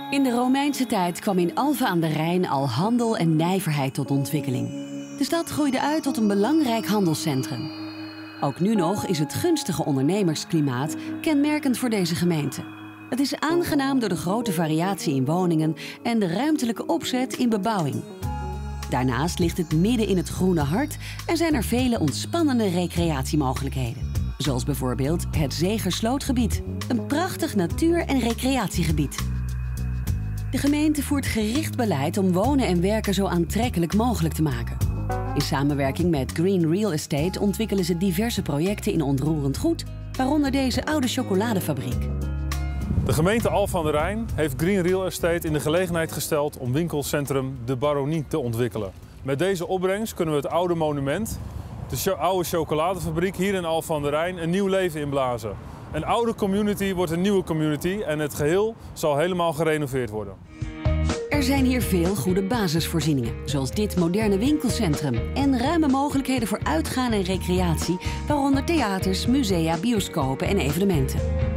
In de Romeinse tijd kwam in Alphen aan de Rijn al handel en nijverheid tot ontwikkeling. De stad groeide uit tot een belangrijk handelscentrum. Ook nu nog is het gunstige ondernemersklimaat kenmerkend voor deze gemeente. Het is aangenaam door de grote variatie in woningen en de ruimtelijke opzet in bebouwing. Daarnaast ligt het midden in het groene hart en zijn er vele ontspannende recreatiemogelijkheden. Zoals bijvoorbeeld het Zegerslootgebied, een prachtig natuur- en recreatiegebied. De gemeente voert gericht beleid om wonen en werken zo aantrekkelijk mogelijk te maken. In samenwerking met Green Real Estate ontwikkelen ze diverse projecten in onroerend goed, waaronder deze oude chocoladefabriek. De gemeente Alphen aan de Rijn heeft Green Real Estate in de gelegenheid gesteld om winkelcentrum De Baronie te ontwikkelen. Met deze opbrengst kunnen we het oude monument, de oude chocoladefabriek hier in Alphen aan de Rijn, een nieuw leven inblazen. Een oude community wordt een nieuwe community en het geheel zal helemaal gerenoveerd worden. Er zijn hier veel goede basisvoorzieningen, zoals dit moderne winkelcentrum en ruime mogelijkheden voor uitgaan en recreatie, waaronder theaters, musea, bioscopen en evenementen.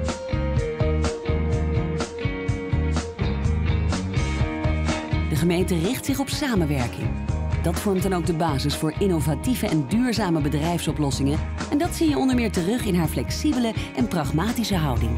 De gemeente richt zich op samenwerking. Dat vormt dan ook de basis voor innovatieve en duurzame bedrijfsoplossingen. En dat zie je onder meer terug in haar flexibele en pragmatische houding.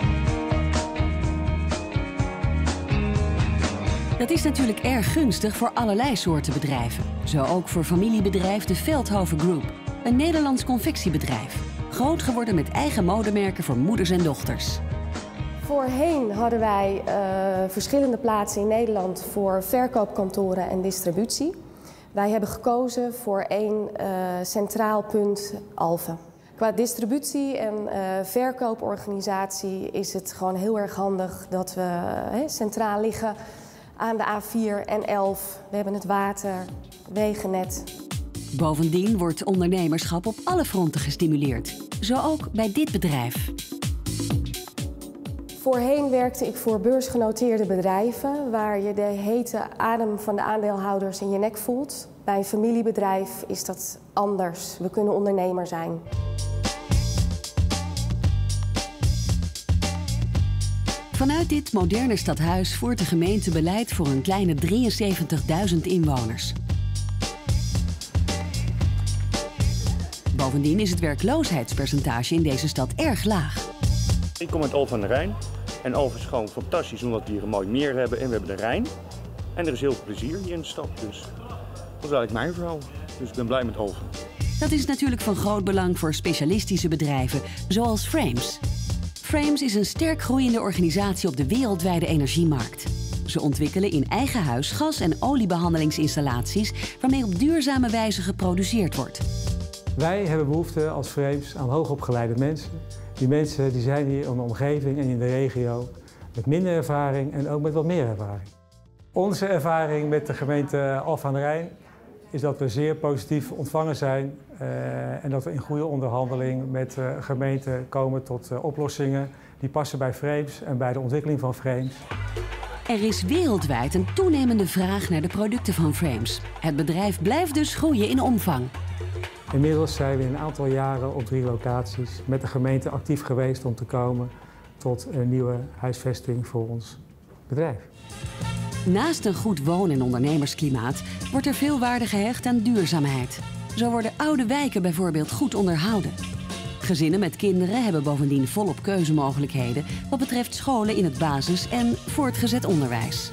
Dat is natuurlijk erg gunstig voor allerlei soorten bedrijven. Zo ook voor familiebedrijf de Veldhoven Group, een Nederlands confectiebedrijf. Groot geworden met eigen modemerken voor moeders en dochters. Voorheen hadden wij verschillende plaatsen in Nederland voor verkoopkantoren en distributie. Wij hebben gekozen voor één centraal punt Alphen. Qua distributie en verkooporganisatie is het gewoon heel erg handig dat we centraal liggen aan de A4 en 11. We hebben het water, wegennet. Bovendien wordt ondernemerschap op alle fronten gestimuleerd. Zo ook bij dit bedrijf. Voorheen werkte ik voor beursgenoteerde bedrijven waar je de hete adem van de aandeelhouders in je nek voelt. Bij een familiebedrijf is dat anders. We kunnen ondernemer zijn. Vanuit dit moderne stadhuis voert de gemeente beleid voor een kleine 73.000 inwoners. Bovendien is het werkloosheidspercentage in deze stad erg laag. Ik kom uit Alphen aan de Rijn en Alphen is gewoon fantastisch omdat we hier een mooi meer hebben en we hebben de Rijn. En er is heel veel plezier hier in de stad, dus dat is eigenlijk mijn verhaal. Dus ik ben blij met Alphen. Dat is natuurlijk van groot belang voor specialistische bedrijven, zoals Frames. Frames is een sterk groeiende organisatie op de wereldwijde energiemarkt. Ze ontwikkelen in eigen huis gas- en oliebehandelingsinstallaties waarmee op duurzame wijze geproduceerd wordt. Wij hebben behoefte als Frames aan hoogopgeleide mensen. Die mensen die zijn hier in de omgeving en in de regio met minder ervaring en ook met wat meer ervaring. Onze ervaring met de gemeente Alphen aan de Rijn is dat we zeer positief ontvangen zijn en dat we in goede onderhandeling met de gemeente komen tot oplossingen die passen bij Frames en bij de ontwikkeling van Frames. Er is wereldwijd een toenemende vraag naar de producten van Frames. Het bedrijf blijft dus groeien in omvang. Inmiddels zijn we in een aantal jaren op 3 locaties met de gemeente actief geweest om te komen tot een nieuwe huisvesting voor ons bedrijf. Naast een goed woon- en ondernemersklimaat wordt er veel waarde gehecht aan duurzaamheid. Zo worden oude wijken bijvoorbeeld goed onderhouden. Gezinnen met kinderen hebben bovendien volop keuzemogelijkheden wat betreft scholen in het basis- en voortgezet onderwijs.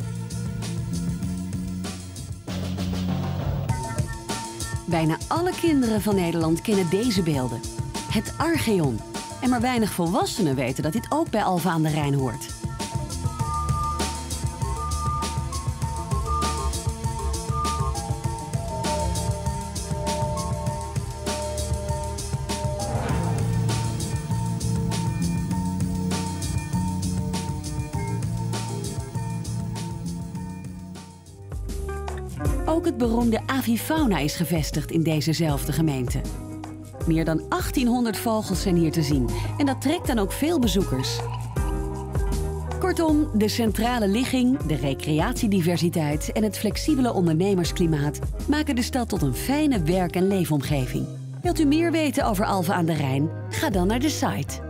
Bijna alle kinderen van Nederland kennen deze beelden. Het Archeon. En maar weinig volwassenen weten dat dit ook bij Alphen aan de Rijn hoort. Ook het beroemde Avifauna is gevestigd in dezezelfde gemeente. Meer dan 1800 vogels zijn hier te zien en dat trekt dan ook veel bezoekers. Kortom, de centrale ligging, de recreatiediversiteit en het flexibele ondernemersklimaat maken de stad tot een fijne werk- en leefomgeving. Wilt u meer weten over Alphen aan de Rijn? Ga dan naar de site.